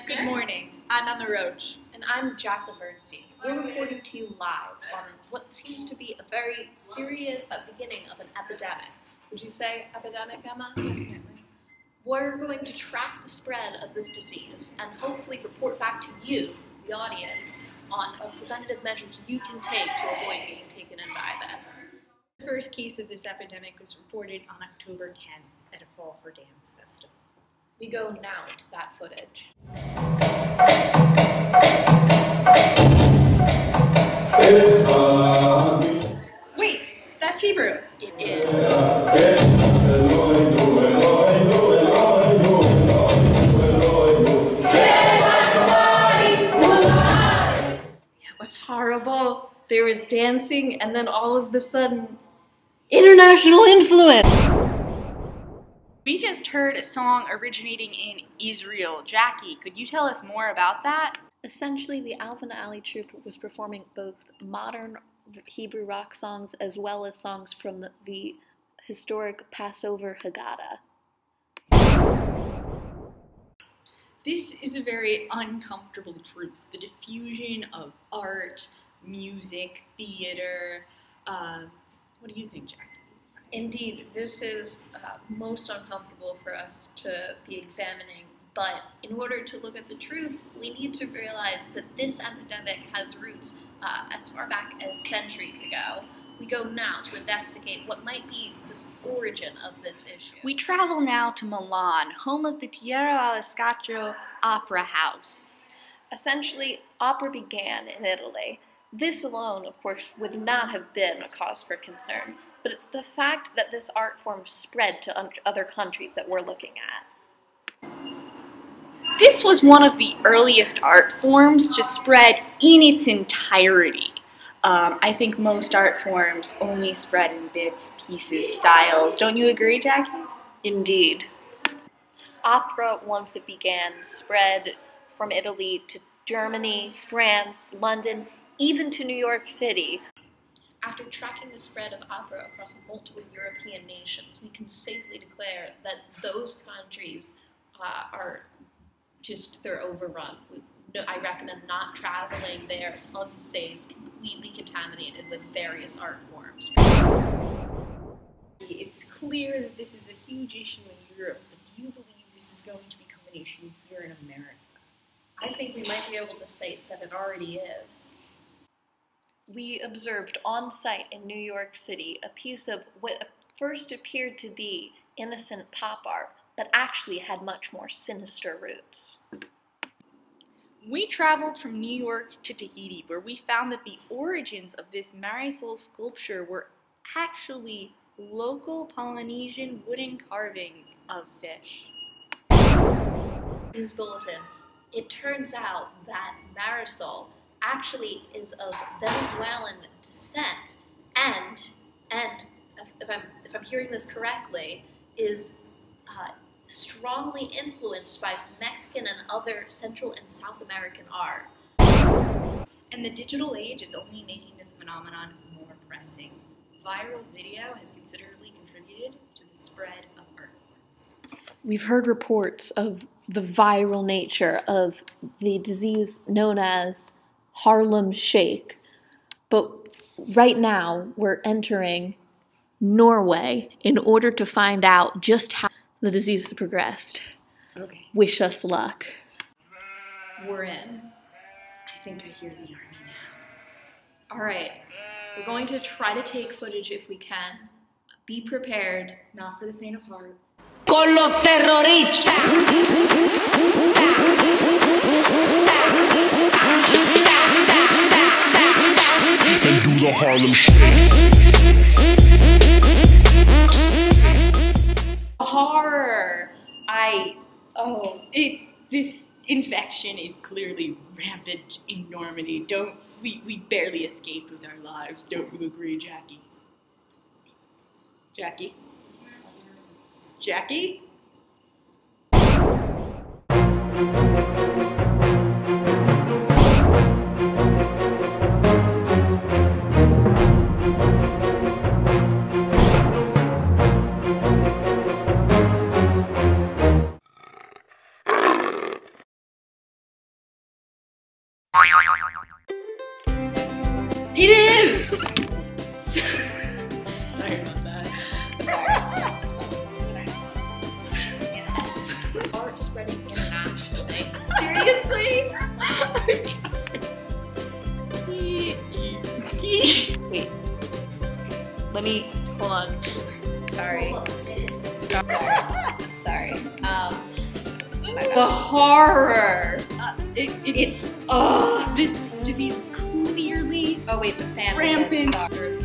Good morning. I'm Emma Roach. And I'm Jaclyn Burnstein. We're reporting to you live on what seems to be a very serious beginning of an epidemic. Would you say epidemic, Emma? Definitely. We're going to track the spread of this disease and hopefully report back to you, the audience, on preventative measures you can take to avoid being taken in by this. The first case of this epidemic was reported on October 10th at a Fall for Dance festival. We go now to that footage. Wait, that's Hebrew. It is. It was horrible. There was dancing, and then all of a sudden, international influence. We just heard a song originating in Israel. Jackie, could you tell us more about that? Essentially, the Alvin Alley Troupe was performing both modern Hebrew rock songs as well as songs from the historic Passover Haggadah. This is a very uncomfortable truth. The diffusion of art, music, theater. What do you think, Jackie? Indeed, this is most uncomfortable for us to be examining, but in order to look at the truth, we need to realize that this epidemic has roots as far back as centuries ago. We go now to investigate what might be the origin of this issue. We travel now to Milan, home of the Teatro allo Scacco Opera House. Essentially, opera began in Italy. This alone, of course, would not have been a cause for concern, but it's the fact that this art form spread to other countries that we're looking at. This was one of the earliest art forms to spread in its entirety. I think most art forms only spread in bits, pieces, styles. Don't you agree, Jackie? Indeed. Opera, once it began, spread from Italy to Germany, France, London, even to New York City. After tracking the spread of opera across multiple European nations, we can safely declare that those countries they're overrun. I recommend not traveling there unsafe, completely contaminated with various art forms. It's clear that this is a huge issue in Europe, but do you believe this is going to become an issue here in America? I think we might be able to say that it already is. We observed on site in New York City a piece of what first appeared to be innocent pop art, but actually had much more sinister roots. We traveled from New York to Tahiti, where we found that the origins of this Marisol sculpture were actually local Polynesian wooden carvings of fish. News bulletin. It turns out that Marisol actually is of Venezuelan descent, and if I'm hearing this correctly, is strongly influenced by Mexican and other Central and South American art. And the digital age is only making this phenomenon more pressing. Viral video has considerably contributed to the spread of art forms. We've heard reports of the viral nature of the disease known as Harlem Shake, but right now we're entering Norway in order to find out just how the disease has progressed. Okay. Wish us luck. We're in. I think I hear the army now. All right, we're going to try to take footage if we can. Be prepared. Not for the faint of heart. Con los terroristas. And do the Harlem Shake. Horror. This infection is clearly rampant in Normandy. We barely escaped with our lives. Don't you agree, Jackie? Jackie? Jackie? It is! Sorry about that. Art spreading internationally. Seriously? Wait. Let me, hold on. Sorry. Sorry. The horror. It's It's, this disease is clearly oh wait, the fan. rampant. Sorry.